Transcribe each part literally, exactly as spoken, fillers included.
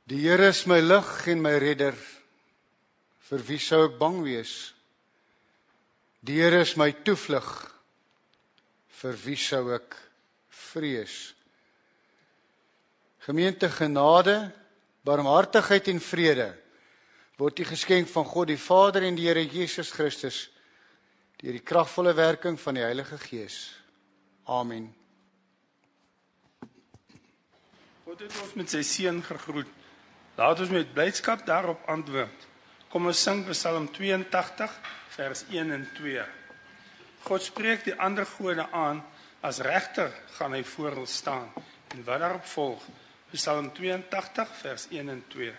Die Here is my lig en my redder, vir wie sou ek bang wees? Die Here is my toevlug, vir wie sou ek vrees? Gemeente, genade, barmhartigheid en vrede word die geskenk van God die Vader en die Here Jesus Christus deur die kragvolle werking van die Heilige Gees. Amen. God het ons met sy seun gegroet. Laat ons met blydskap daarop antwoord. Kom ons sing Psalm tweeëntagtig, vers een en twee. God spreek die ander gode aan, as regter gaan hy voor hulle staan. En wat daarop volg, Psalm tweeëntagtig, vers een en twee.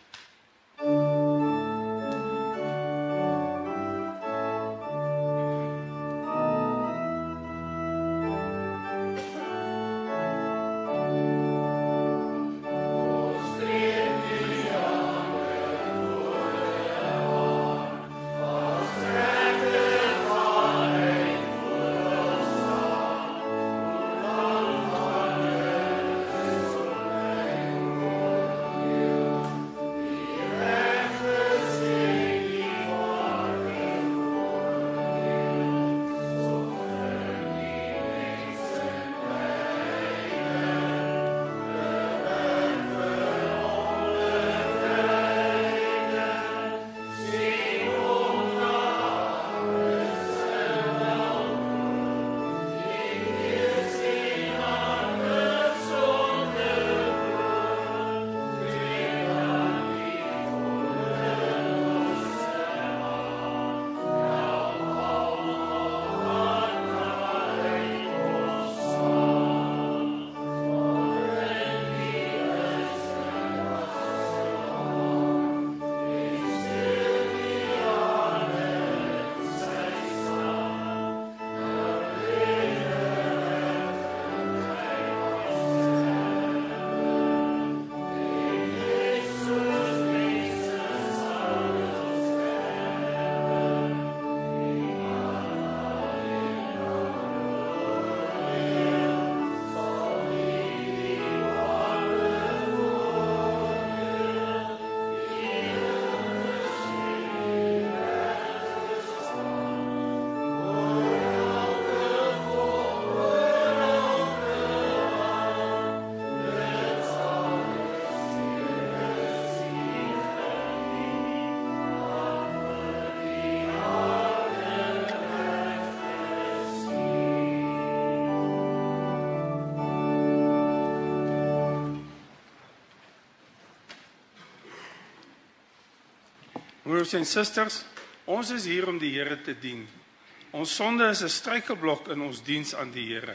Broers en susters, ons is hier om die Here te dien. Ons sonde is 'n struikelblok in ons diens aan die Here.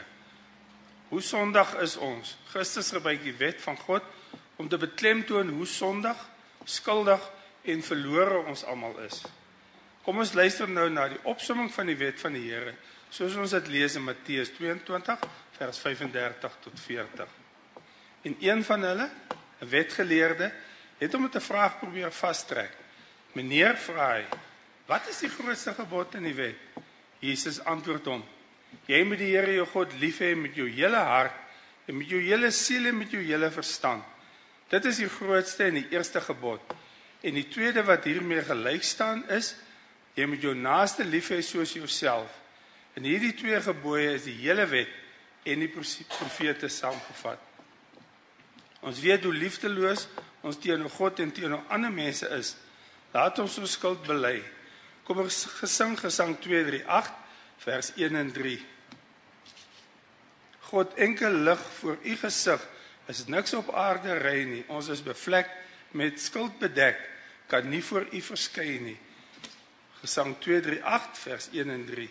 Hoe sondig is ons? Christus gebruik die wet van God om te beklemtoon hoe sondig, skuldig en verlore ons almal is. Kom ons luister nou na die opsomming van die wet van die Here, soos ons dit lees in Matteus tweeëntwintig, vers vyfendertig tot veertig. En een van hulle, 'n wetgeleerde, het hom met 'n vraag probeer vastrek. Meneer, vra hy, wat is die grootste gebod in die wet? Jesus antwoord hom, jy moet die Here jou God lief hê met jou hele hart, en met jou hele siel en met jou hele verstand. Dit is die grootste en die eerste gebod. En die tweede wat hiermee gelyk staan is, jy moet jou naaste lief hê soos jouself. En hierdie twee gebooie is die hele wet en die profete saamgevat. Ons weet hoe liefdeloos ons teenoor God en teenoor ander mense is. Laat ons ons skuld bely. Kom ons gesing gesang twee drie agt, vers een en drie. God, enkel lig voor u gesig, is niks op aarde rein nie. Ons is bevlek, met skuld bedek, kan nie voor u verskyn nie. Gesang twee drie agt, vers een en drie.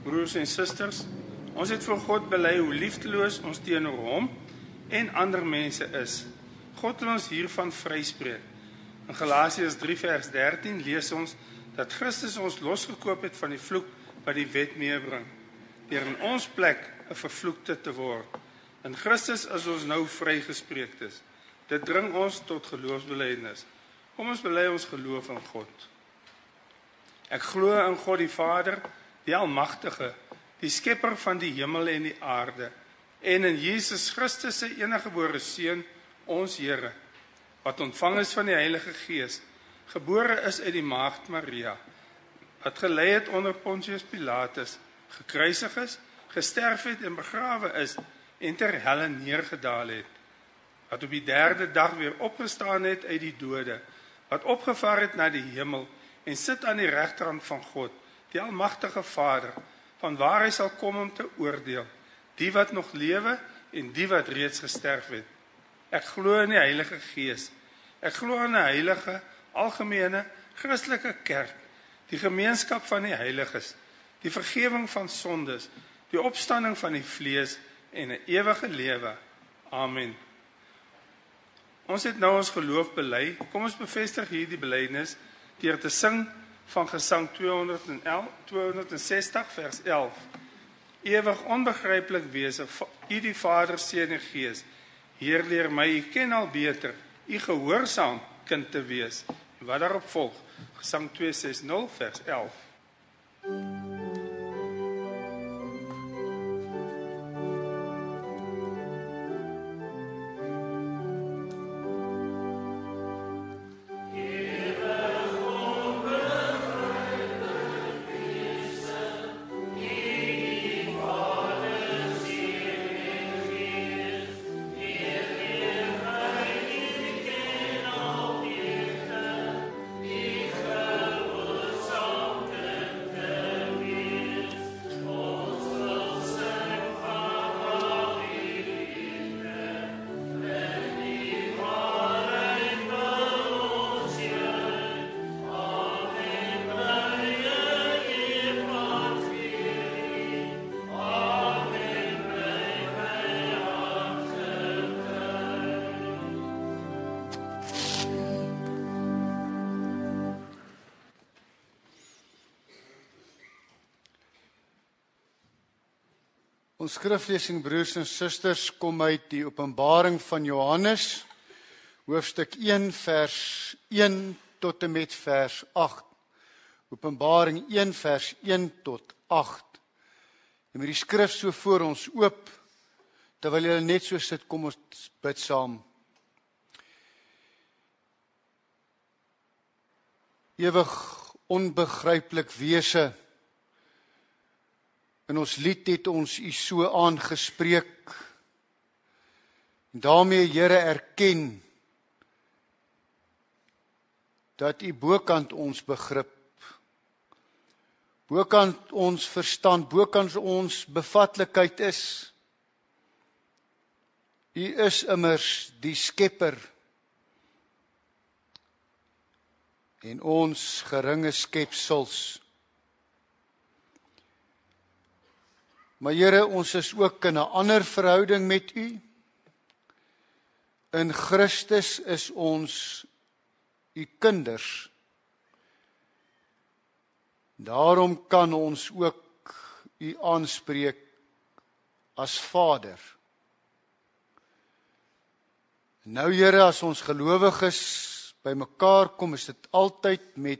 Broers en susters, ons het voor God bely hoe liefdeloos ons teenoor hom en ander mense is. God wil ons hiervan vryspreek. In Galasiërs drie vers dertien lees ons dat Christus ons losgekoop het van die vloek wat die wet meebring, deur in ons plek 'n vervloekte te word. In Christus is ons nou vrygespreektes. Dit dring ons tot geloofsbelijdenis. Kom ons bely ons geloof in God. Ek glo in God die Vader, die Almagtige, die skepper van die hemel en die aarde, en in Jesus Christus se eniggebore Seun, ons Here, wat ontvang is van die Heilige Gees, gebore is uit die maagd Maria, wat gelei het onder Pontius Pilatus, gekruisig is, gesterf het en begrawe is, en ter helle neergedaal het, wat op die derde dag weer opgestaan het uit die dode, wat opgevaar het na die hemel, en sit aan die regterhand van God, die Almagtige Vader, van waar hy sal kom om te oordeel, die wat nog lewe en die wat reeds gesterf het. Ek glo in die Heilige Gees. Ek glo in 'n heilige, algemene, Christelike kerk, die gemeenskap van die heiliges, die vergifnis van sondes, die opstanding van die vlees en 'n ewige lewe. Amen. Ons het nou ons geloof bely. Kom ons bevestig hierdie belydenis deur te sing van Gesang tweehonderdsestig vers elf. Ewig onbegryplik wese, U die Vader, Seun en Gees. Heer, leer my, U ken al beter, U gehoorsaam kind te wees. En wat daarop volg, Gesang tweehonderdsestig vers elf. Ons skriflesing, broers en susters, kom uit die Openbaring van Johannes, hoofstuk een, vers een tot en met vers agt. Openbaring een, vers een tot agt. En met die skrif so voor ons oop, terwyl julle net so sit, kom ons bid saam. Ewig onbegryplik wese, in ons lied het ons U so aangespreek, en daarmee, Here, erken, dat U bokant ons begrip, bokant ons verstand, bokant ons bevatlikheid is. U is immers die skepper, en ons geringe skepsels. Maar Here, ons is ook in 'n ander verhouding met U. In Christus is ons U kinders. Daarom kan ons ook U aanspreek as Vader. Nou Here, as ons gelowiges by mekaar kom, is dit altyd met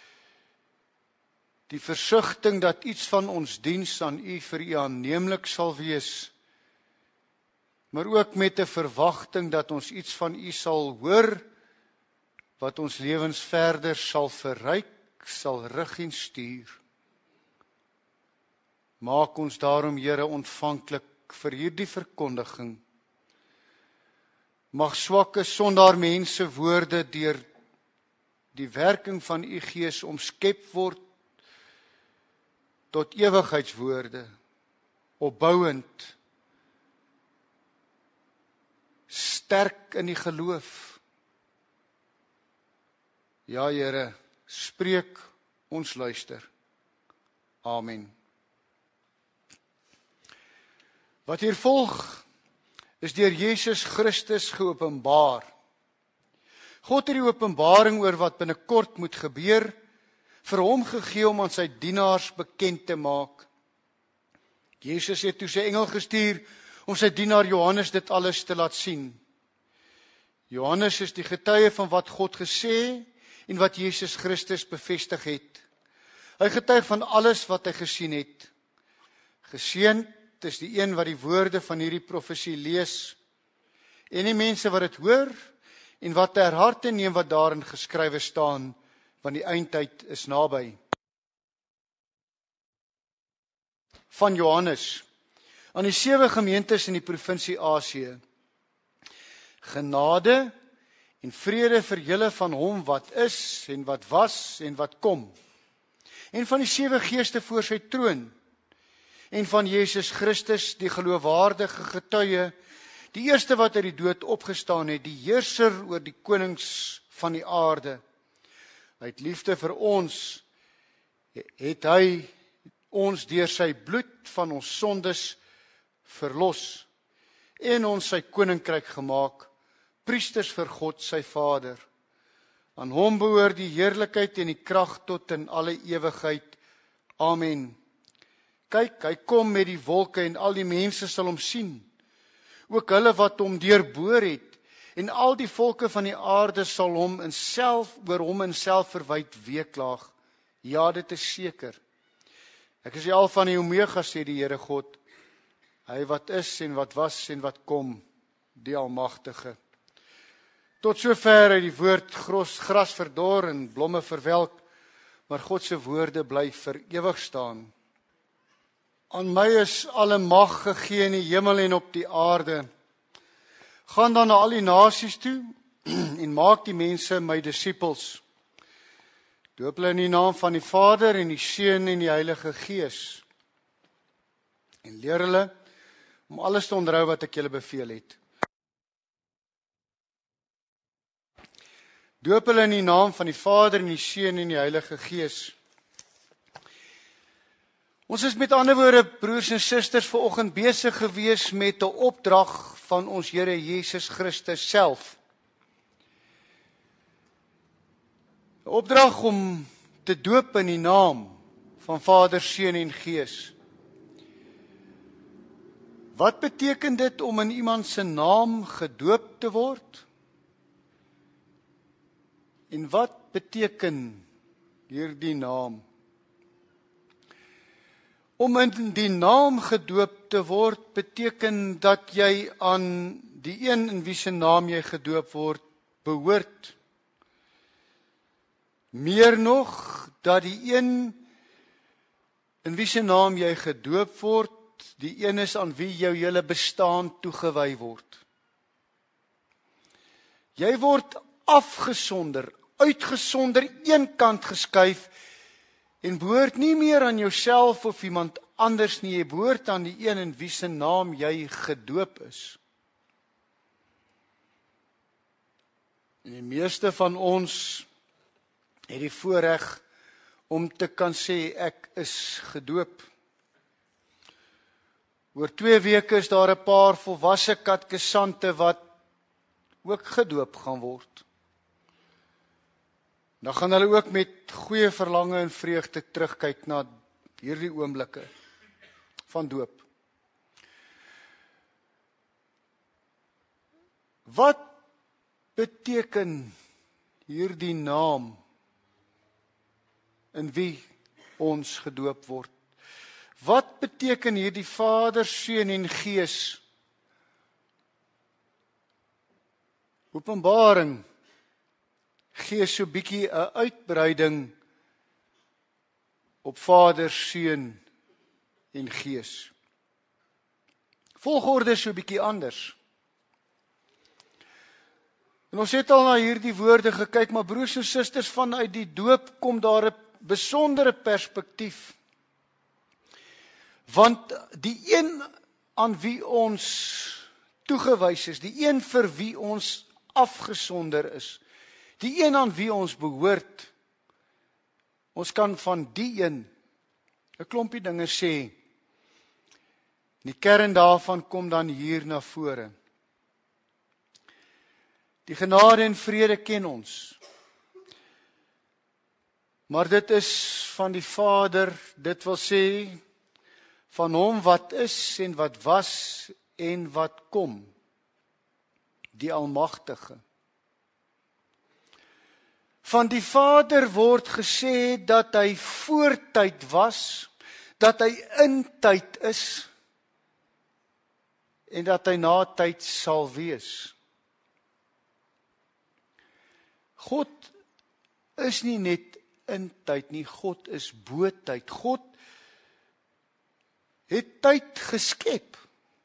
die versigtiging dat iets van ons diens aan U vir U aanneemlik sal wees, maar ook met 'n verwagting dat ons iets van U sal hoor, wat ons lewens verder sal verryk, sal rig en stuur. Maak ons daarom, Here, ontvanklik vir hierdie verkondiging. Mag swakke sondaar mense woorde deur die werking van U Gees omskep word tot ewigheidswoorde, opbouend, sterk in die geloof. Ja, Here, spreek, ons luister. Amen. Wat hier volg, is deur Jesus Christus geopenbaar. God het die openbaring oor wat binnekort moet gebeur, vir hom gegee om aan sy dienaars bekend te maak. Jesus het toe sy engel gestuur om sy dienaar Johannes dit alles te laat sien. Johannes is die getuie van wat God gesê en wat Jesus Christus bevestig het. Hy getuig van alles wat hy gesien het. Geseënd is die een wat die woorde van hierdie profesie lees en die mense wat dit hoor en wat ter harte neem wat daarin geskrywe staan, want die eindtyd is naby. Van Johannes aan die sewe gemeentes in die provinsie Asië. Genade en vrede vir julle van hom wat is en wat was en wat kom, en van die sewe geeste voor sy troon, en van Jesus Christus, die geloofwaardige getuie, die eerste wat uit die dood opgestaan het, die heerser oor die konings van die aarde. Uit liefde vir ons het hy ons deur sy bloed van ons sondes verlos en ons sy koninkryk gemaak, priesters vir God sy Vader. Aan hom behoort die heerlikheid en die krag tot in alle ewigheid. Amen. Kyk, hy kom met die wolke en al die mense sal hom sien, ook hulle wat hom deurboor het, en al die volke van die aarde sal hom in self oor hom in selfverwyd weeklaag. Ja, dit is seker. Ek is die Alfa en die Omega, sê die Here God, hy wat is en wat was en wat kom, die Almagtige. Tot sover het die woord gros, gras verdor en blomme verwelk, maar God se woorde bly vir ewig staan. Aan my is alle mag gegee in die hemel en op die aarde. Gaan dan na al die nasies toe en maak die mense my disippels. Doop hulle in die naam van die Vader en die Seun en die Heilige Gees. En leer hulle om alles te onthou wat ek julle beveel het. Doop hulle in die naam van die Vader en die Seun en die Heilige Gees. Ons is met ander woorde, broers en susters, vanoggend besig gewees met 'n opdrag van ons Here Jesus Christus self. 'n Opdrag om te doop in die naam van Vader, Seun en Gees. Wat beteken dit om in iemand se naam gedoop te word? En wat beteken hierdie naam? Om in die naam gedoop te word beteken dat jy aan die een in wie se naam jy gedoop word behoort. Meer nog, dat die een in wie se naam jy gedoop word, die een is aan wie jou hele bestaan toegewy word. Jy word afgesonder, uitgesonder, eenkant geskuif en behoort nie meer aan jouself of iemand anders nie, jy behoort aan die een in wie se naam jy gedoop is. En die meeste van ons het die voorreg om te kan sê ek is gedoop. Oor twee weke is daar 'n paar volwasse katkesante wat ook gedoop gaan word. Dan gaan hulle ook met goeie verlange en vreugde terugkyk na hierdie oomblikke van doop. Wat beteken hierdie naam in wie ons gedoop word? Wat beteken hierdie Vader, Seun en Gees? Openbaring gee so 'n bietjie 'n uitbreiding op Vader, Seun en Gees. Volgorde is so 'n bietjie anders. En ons het al na hierdie woorde gekyk, maar broers en susters, vanuit die doop kom daar 'n besondere perspektief. Want die een aan wie ons toegewys is, die een vir wie ons afgesonder is, die een aan wie ons behoort, ons kan van die een 'n klompie dinge sê. Die kern daarvan kom dan hier na vore. Die genade en vrede ken ons. Maar dit is van die Vader, dit wil sê, van hom wat is en wat was en wat kom, die Almagtige. Van die Vader word gesê dat hy voortyd was, dat hy in tyd is, en dat hy na tyd sal wees. God is nie net in tyd nie, God is bo tyd. God het tyd geskep.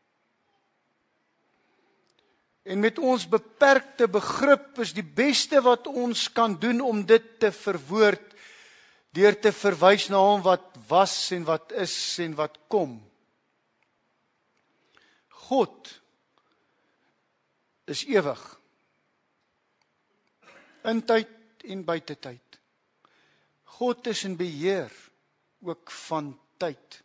En met ons beperkte begrip is die beste wat ons kan doen om dit te verwoord, deur te verwys na hom wat was en wat is en wat kom. God is ewig. In tyd en buite tyd. God is in beheer, ook van tyd.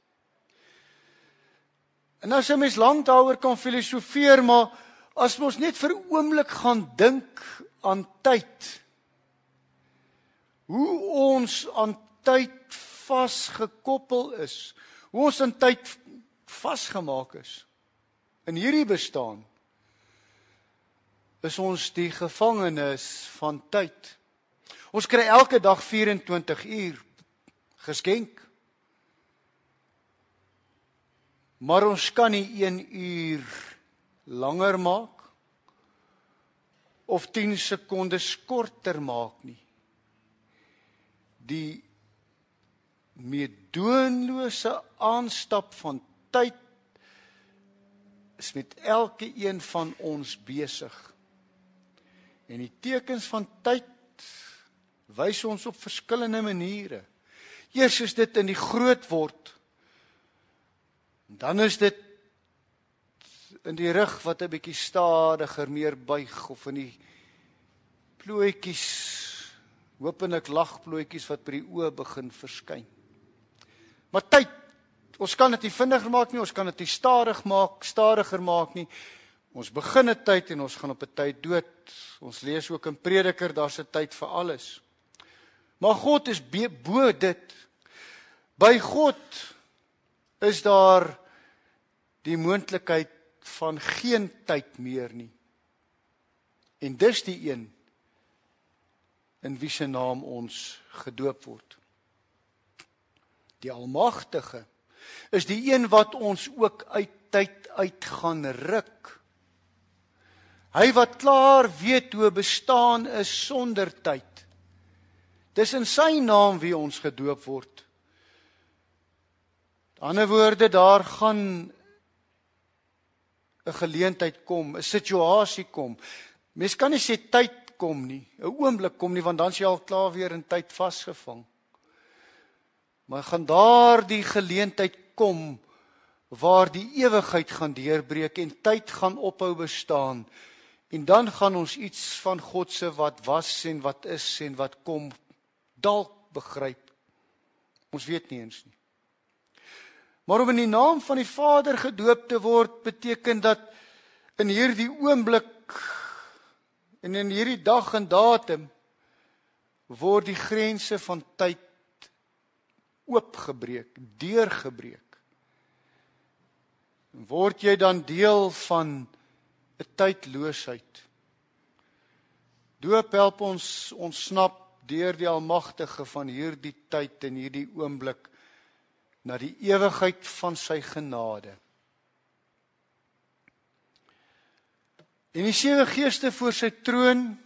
En as 'n mens lank daaroor kan filosofeer, maar as ons net vir 'n oomblik gaan dink aan tyd, hoe ons aan tyd vasgekoppel is, hoe ons aan tyd vasgemaak is, in hierdie bestaan, is ons die gevangenes van tyd. Ons kry elke dag vyf en twintig uur geskenk. Maar ons kan nie een uur langer maak of tien sekondes korter maak nie. Die meedoenlose aanstap van tyd is met elke een van ons besig. En die tekens van tyd wys ons op verskillende maniere. Eers is dit in die groot word. Dan is dit in die rug wat 'n bietjie stadiger meer buig, of in die plooitjies, hopelik lagplooitjies wat by die oë begin verskyn. Maar tyd, ons kan dit nie vinniger maak nie, ons kan dit nie stadig maak, stadiger maak nie. Ons begin 'n tyd en ons gaan op 'n tyd dood. Ons lees ook in Prediker, daar's 'n tyd vir alles. Maar God is bo dit. By God is daar die moontlikheid van geen tyd meer nie. En dis die een in wie se naam ons gedoop word. Die Almagtige is die een wat ons ook uit tyd uit gaan ruk. Hy wat klaar weet hoe bestaan is sonder tyd. Dis in sy naam wie ons gedoop word. Met ander woorde, daar gaan 'n geleentheid kom, 'n situasie kom. Mens kan nie sê tyd kom nie, 'n oomblik kom nie, want dan is jy al klaar weer in tyd vasgevang. Maar gaan daar die geleentheid kom waar die ewigheid gaan deurbreek en tyd gaan ophou bestaan. En dan gaan ons iets van God se wat was en wat is en wat kom dalk begryp. Ons weet nie eens nie. Maar om in die naam van die Vader gedoop te word, beteken dat in hierdie oomblik en in hierdie dag en datum word die grense van tyd oopgebreek, deurgebreek. Word jy dan deel van 'n tydloosheid. Doop help ons ontsnap deur die Almagtige van hierdie tyd en hierdie oomblik na die ewigheid van sy genade. En die sewe geeste voor sy troon,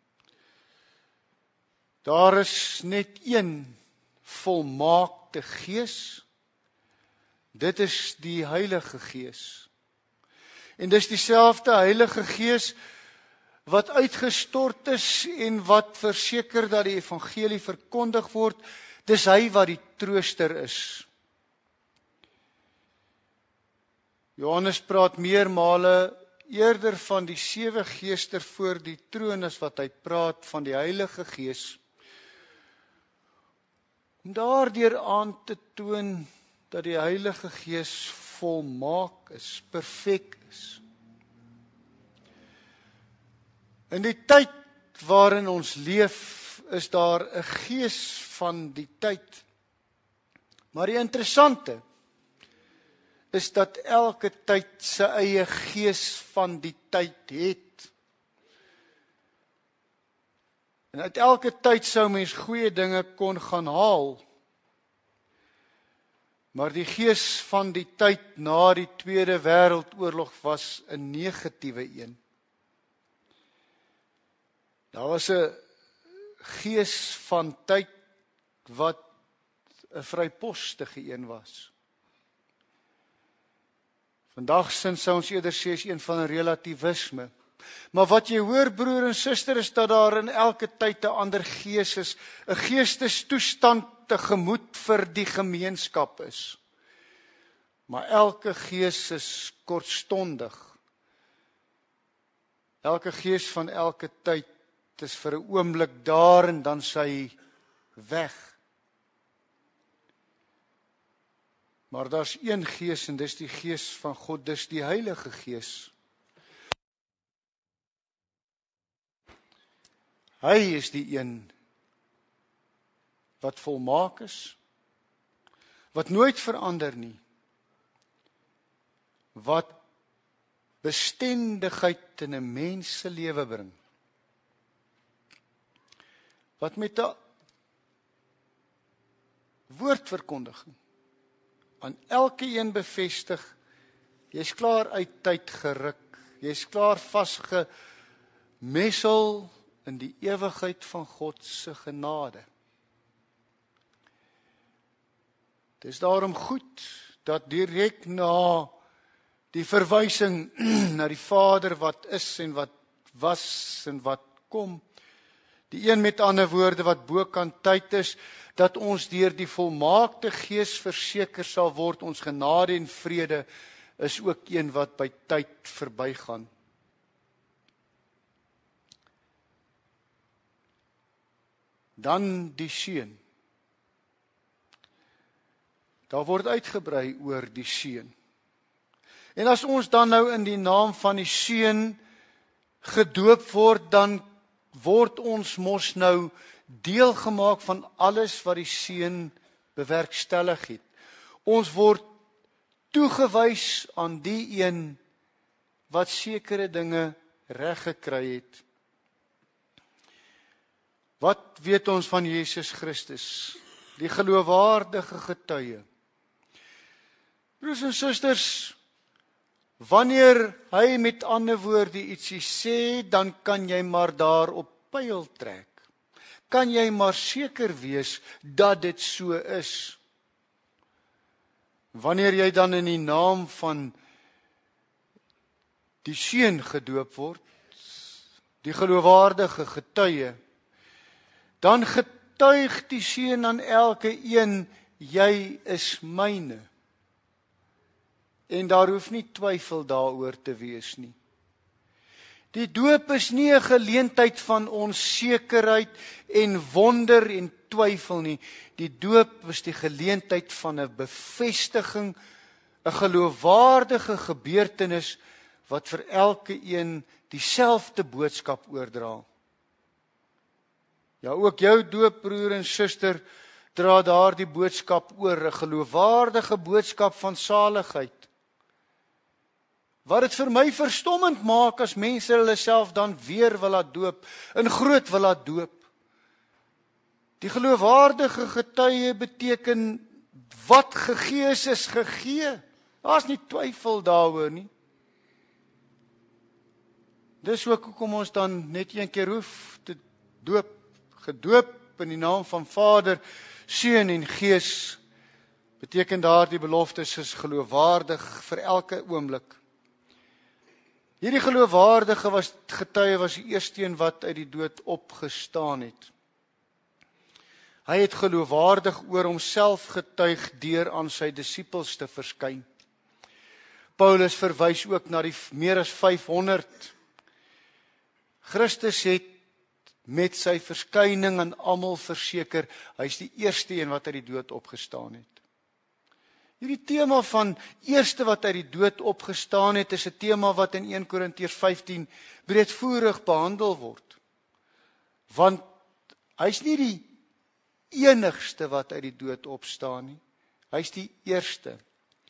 daar is net een volmaakte gees. Dit is die Heilige Gees. En dis dieselfde Heilige Gees wat uitgestort is en wat verseker dat die evangelie verkondig word. Dis hy wat die trooster is. Johannes praat meermale eerder van die sewe geeste voor die troon as wat hy praat van die Heilige Gees. Om daardeur aan te toon dat die Heilige Gees volmaak is, perfek is. In die tyd waarin ons leef, is daar 'n gees van die tyd. Maar die interessante is dat elke tyd sy eie gees van die tyd het. En uit elke tyd sou mens goeie dinge kon gaan haal. Maar die gees van die tyd na die Tweede Wêreldoorlog was 'n negatiewe een. Daar was 'n gees van tyd wat 'n vrypostige een was. Vandag sin sou ons eerder sê is een van 'n relativisme. Maar wat jy hoor, broer en suster, is dat daar in elke tyd 'n ander gees is, 'n geestestoestand tegemoet vir die gemeenskap is. Maar elke gees is kortstondig. Elke gees van elke tyd is vir 'n oomblik daar en dan sy weg. Maar daar's een gees en dis die gees van God, dis die Heilige Gees. Hy is die een wat volmaak is, wat nooit verander nie, wat bestendigheid in 'n mens se lewe bring, wat met 'n woordverkondiging aan elke een bevestig, jy's klaar uit tyd geruk, jy's klaar vasgemessel in die ewigheid van God se genade. Dit is daarom goed dat direk na die verwysing na die Vader wat is en wat was en wat kom, die een met ander woorde wat bokant tyd is, dat ons deur die volmaakte Gees verseker sal word, ons genade en vrede is ook een wat by tyd verbygaan. Dan die Seun. Daar word uitgebrei oor die Seun. En as ons dan nou in die naam van die Seun gedoop word, dan word ons mos nou deel gemaak van alles wat die Seun bewerkstellig het. Ons word toegewys aan die een wat sekere dinge reg gekry het. Wat weet ons van Jesus Christus, die geloofwaardige getuie? Broers en susters, wanneer hy met ander woorde ietsie sê, dan kan jy maar daarop pyl trek. Kan jy maar seker wees dat dit so is. Wanneer jy dan in die naam van die Seun gedoop word, die geloofwaardige getuie, dan getuig die Seun aan elke een, jy is myne. En daar hoef nie twyfel daaroor te wees nie. Die doop is nie 'n geleentheid van onsekerheid en wonder en twyfel nie. Die doop is die geleentheid van 'n bevestiging, 'n geloofwaardige gebeurtenis wat vir elke een dieselfde boodskap oordra. Ja, ook jou doop, broer en suster, dra daardie boodskap oor, 'n geloofwaardige boodskap van saligheid. Wat dit vir my verstommend maak as mense hulle self dan weer wil laat doop, in groot wil laat doop. Die geloofwaardige getuie beteken wat gegee is, is gegee. Daar's nie twyfel daaroor nie. Dis ook hoekom ons dan net een keer hoef te doop, gedoop in die naam van Vader, Seun en Gees, beteken daardie beloftes is geloofwaardig vir elke oomblik. Hierdie geloofwaardige was getuie was die eerste een wat uit die dood opgestaan het. Hy het geloofwaardig oor homself getuig deur aan sy disippels te verskyn. Paulus verwys ook na die meer as vyfhonderd. Christus het met sy verskyning aan almal verseker, hy is die eerste een wat uit die dood opgestaan het. Hierdie tema van eerste wat uit die dood opgestaan het, is 'n tema wat in Eerste Korintiërs vyftien breedvoerig behandel word. Want hy's nie die enigste wat uit die dood opstaan nie. Hy's die eerste.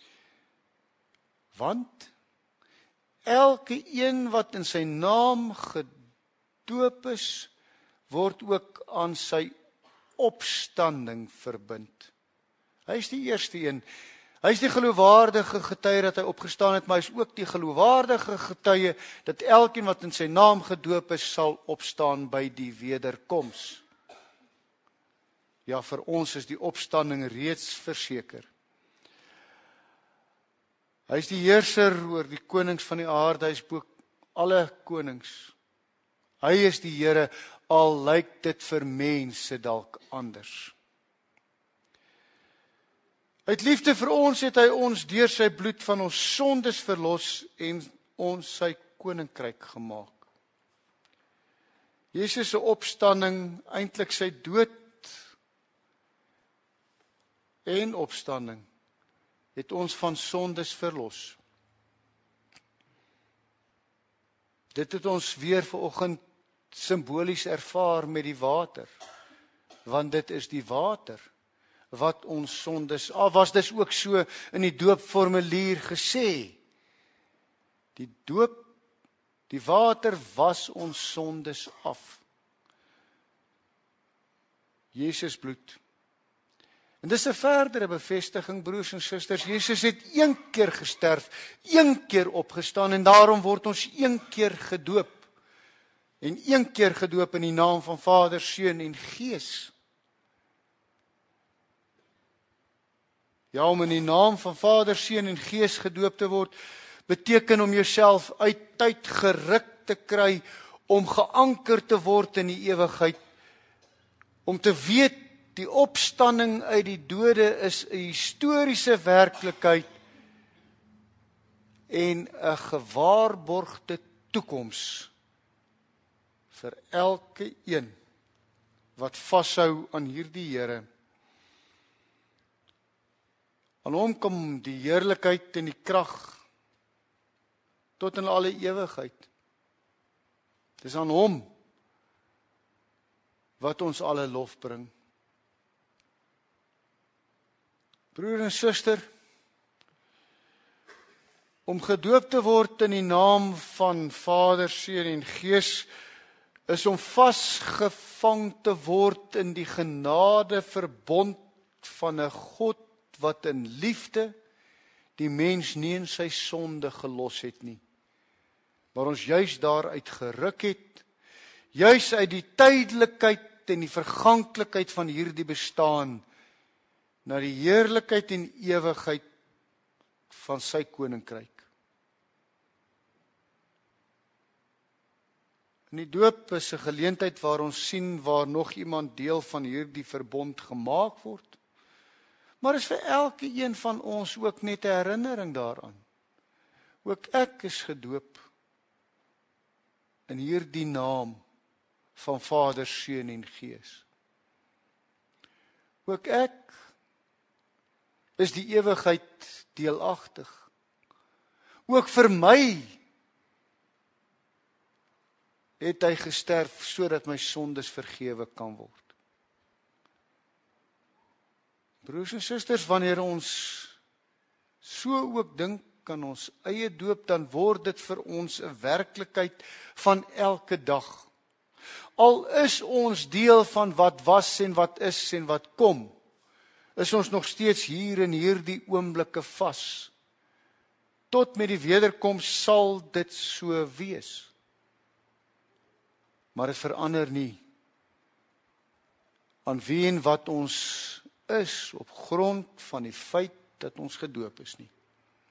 Want elke een wat in sy naam gedoop is, word ook aan sy opstanding verbind. Hy's die eerste een. Hy's die geloofwaardige getuie dat hy opgestaan het, maar hy's ook die geloofwaardige getuie dat elkeen wat in sy naam gedoop is, sal opstaan by die wederkoms. Ja, vir ons is die opstanding reeds verseker. Hy is die heerser oor die konings van die aarde, hy is bo alle konings. Hy is die Here, al lyk dit vir mense dalk anders. Uit liefde vir ons het hy ons deur sy bloed van ons sondes verlos en ons sy koninkryk gemaak. Jesus se opstanding, eintlik sy dood en opstanding, het ons van sondes verlos. Dit het ons weer vanoggend simbolies ervaar met die water, want dit is die water wat ons sondes, al was dis ook so in die doopformulier gesê, die doop, die water was ons sondes af. Jesus bloed. En dis 'n verdere bevestiging, broers en susters, Jesus het een keer gesterf, een keer opgestaan en daarom word ons een keer gedoop. En een keer gedoop in die naam van Vader, Seun en Gees. Ja, om in die naam van Vader, Seun en Gees gedoop te word, beteken om jouself uit tyd geruk te kry, om geanker te word in die ewigheid, om te weet, die opstanding uit die dode is 'n historiese werklikheid en 'n gewaarborgde toekoms vir elke een wat vashou aan hierdie Here. Aan hom kom die heerlikheid en die krag tot in alle ewigheid. Dis aan hom wat ons alle lof bring. Broer en suster, om gedoop te word in die naam van Vader, Seun en Gees, is om vasgevang te word in die genade verbond van 'n God wat in liefde die mens nie in sy sonde gelos het nie, maar ons juis daaruit geruk het, juis uit die tydelikheid en die verganklikheid van hierdie bestaan, na die heerlikheid en ewigheid van sy koninkryk. In die doop is 'n geleentheid waar ons sien waar nog iemand deel van hierdie verbond gemaak word. Maar is vir elke een van ons ook net 'n herinnering daaraan. Ook ek is gedoop in hierdie naam van Vader, Seun en Gees. Ook ek is die ewigheid deelagtig. Ook vir my het hy gesterf sodat my sondes vergewe kan word. Broers en susters, wanneer ons so ook dink aan ons eie doop, dan word dit vir ons 'n werklikheid van elke dag. Al is ons deel van wat was en wat is en wat kom, is ons nog steeds hier in hierdie oomblikke vas. Tot met die wederkoms sal dit so wees. Maar dit verander nie aan wie en wat ons is op grond van die feit dat ons gedoop is nie.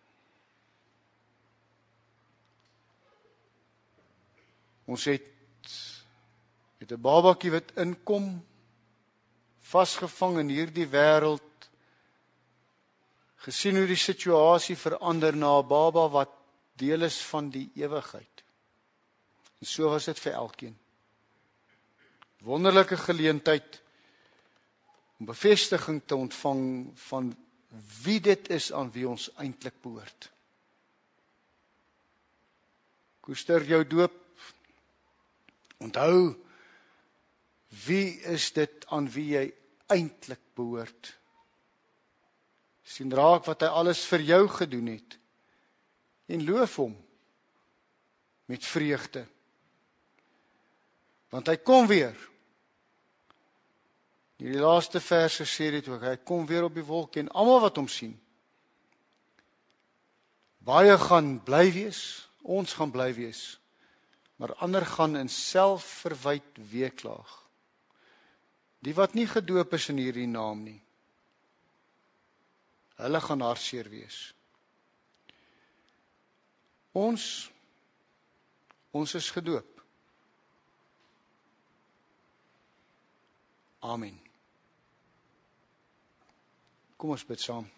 Ons het met 'n babatjie wat inkom, vasgevang in hierdie wêreld, gesien hoe die situasie verander na 'n baba wat deel is van die ewigheid. En so was dit vir elkeen. Wonderlike geleentheid om bevestiging te ontvang van wie dit is aan wie ons eintlik behoort. Koester jou doop. Onthou, wie is dit aan wie jy eintlik behoort? Sien raak wat hy alles vir jou gedoen het en loof hom met vreugde. Want hy kom weer. In die laaste verse sê dit ook, hy kom weer op die wolk en almal wat hom sien. Baie gaan bly wees, ons gaan bly wees, maar ander gaan in selfverwyd weeklaag. Die wat nie gedoop is in hierdie naam nie, hulle gaan hartseer wees. Ons, ons is gedoop. Amen. Kom ons bid saam.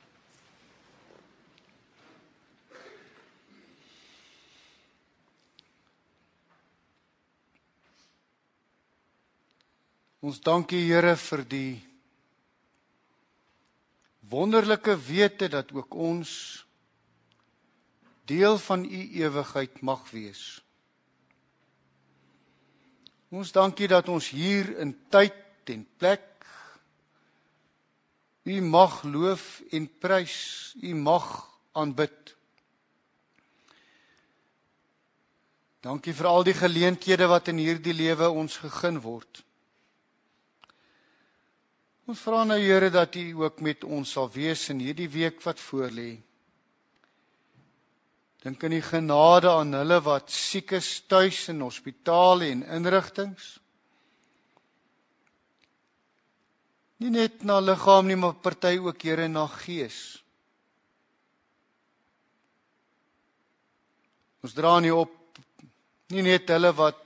Ons dank U, Here, vir die wonderlike wete dat ook ons deel van U ewigheid mag wees. Ons dank U dat ons hier in tyd en plek U mag loof en prys, U mag aanbid. Dankie vir al die geleenthede wat in hierdie lewe ons gegee word. Ons vra nou, Here, dat U ook met ons sal wees in hierdie week wat voorlê. Dink aan die genade aan hulle wat siek is tuis in hospitale en inrigtings. Nie net na liggaam nie, maar party ook, Here, na gees. Ons dra nie op, nie net hulle wat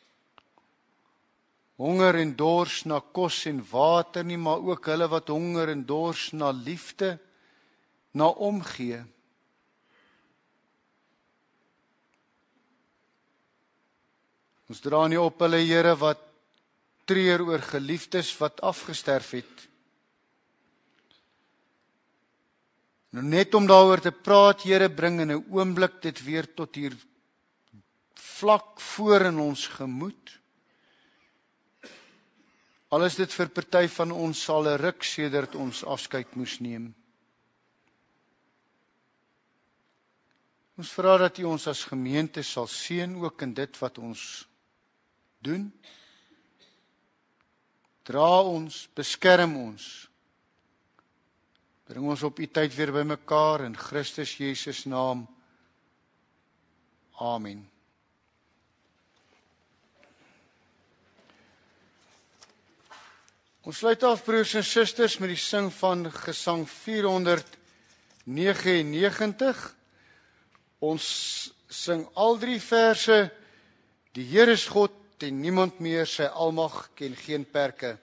honger en dors na kos en water nie, maar ook hulle wat honger en dors na liefde, na omgee. Ons dra nie op hulle, Here, wat treur oor geliefdes wat afgesterf het. Nou net om daaroor te praat, Here, bring in 'n oomblik dit weer tot hier vlak voor in ons gemoed. Al is dit vir party van ons sal 'n ruk sedert ons afskeid moes neem. Ons vra dat U ons as gemeente sal seën ook in dit wat ons doen. Dra ons, beskerm ons. Bring ons op U tyd weer by mekaar in Christus Jesus naam. Amen. Ons sluit af, broers en susters, met die sing van gesang vierhonderdnegenennegentig. Ons sing al drie verse. Die Here is God en niemand meer, sy almag ken geen perke.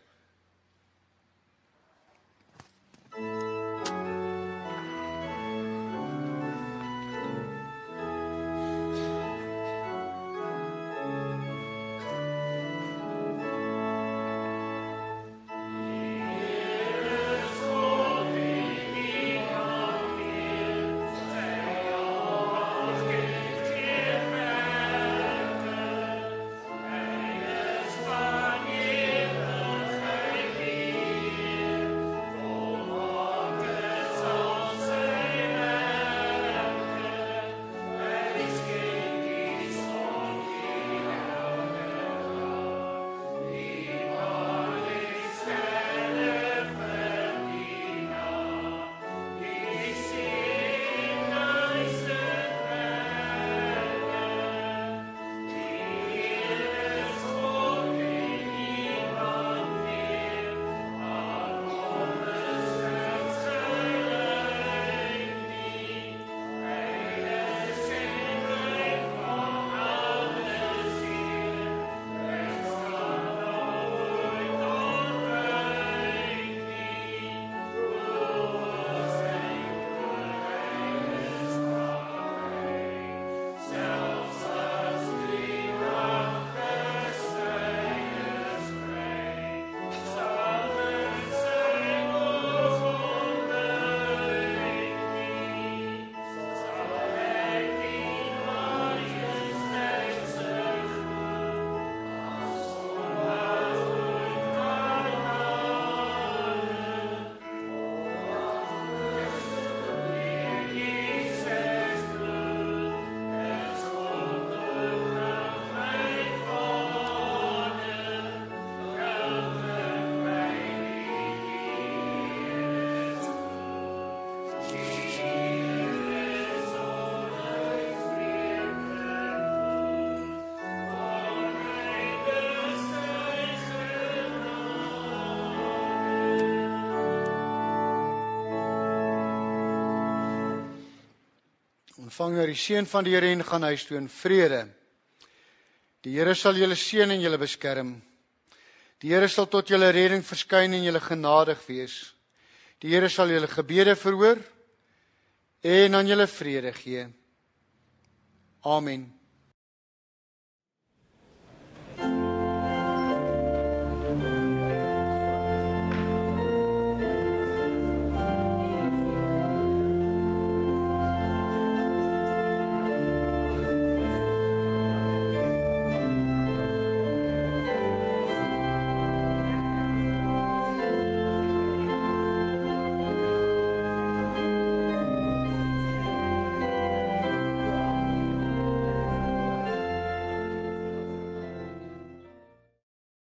Ontvang nou die seën van die Here en gaan huis toe in vrede. Die Here sal julle seën en julle beskerm. Die Here sal tot julle redding verskyn en julle genadig wees. Die Here sal julle gebede verhoor en aan julle vrede gee. Amen.